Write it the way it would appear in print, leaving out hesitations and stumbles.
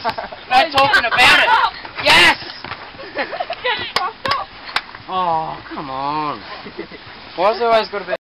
Not talking about it. Yes! Get fucked up. Oh, come on. Why's there always got to be...